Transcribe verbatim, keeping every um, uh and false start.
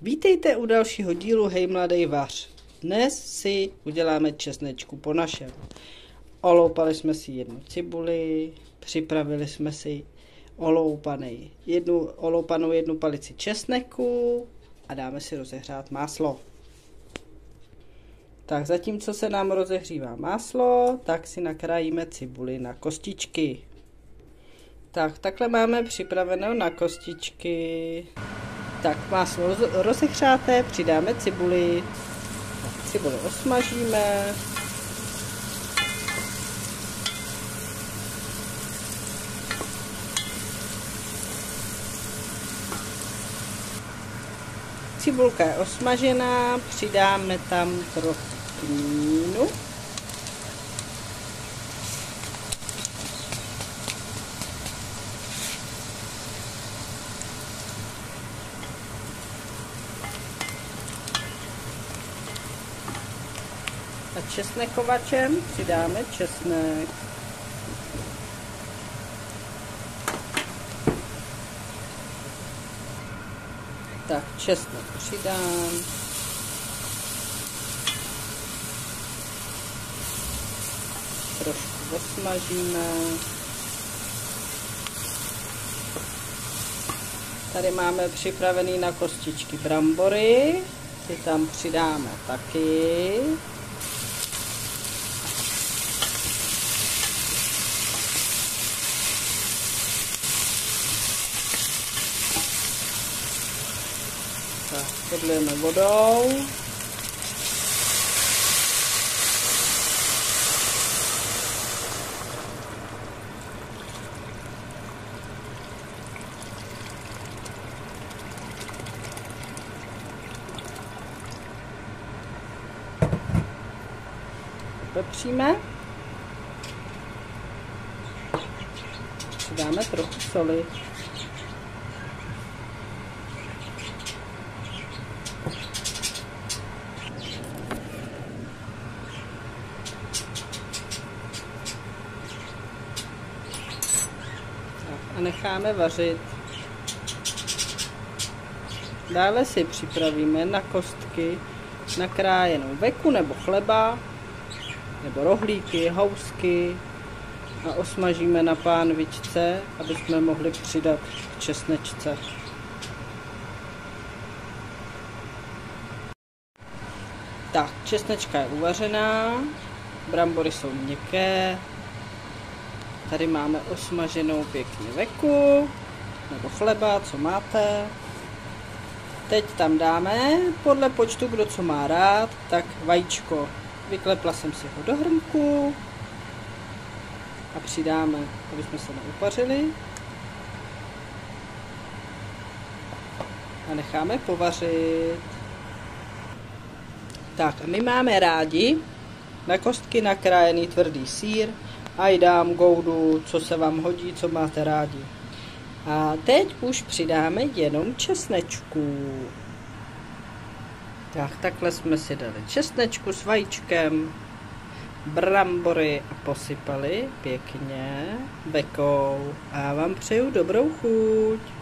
Vítejte u dalšího dílu Hej mladej vař. Dnes si uděláme česnečku po našem. Oloupali jsme si jednu cibuli, připravili jsme si oloupaný, jednu, oloupanou jednu palici česneku a dáme si rozehřát máslo. Tak zatímco se nám rozehřívá máslo, tak si nakrájíme cibuli na kostičky. Tak takhle máme připraveno na kostičky. Tak máslo rozehřáté, přidáme cibuli. Tak, cibuli osmažíme. Cibulka je osmažená, přidáme tam trochu kmínu. A česnekovačem přidáme česnek. Tak česnek přidám. Trošku osmažíme. Tady máme připravený na kostičky brambory. Ty tam přidáme taky. Tak, podlijeme vodou. Pepříme. Přidáme trochu soli. A necháme vařit. Dále si připravíme na kostky nakrájenou veku nebo chleba, nebo rohlíky, housky a osmažíme na pánvičce, aby jsme mohli přidat k česnečce. Tak, česnečka je uvařená, brambory jsou měkké. Tady máme osmaženou pěkně veku, nebo chleba, co máte. Teď tam dáme, podle počtu, kdo co má rád, tak vajíčko. Vyklepla jsem si ho do hrnku a přidáme, aby jsme se neupařili. A necháme povařit. Tak a my máme rádi na kostky nakrájený tvrdý sýr, ajdám, goudu, co se vám hodí, co máte rádi. A teď už přidáme jenom česnečku. Tak, takhle jsme si dali česnečku s vajíčkem, brambory a posypali pěkně bekou. A já vám přeju dobrou chuť.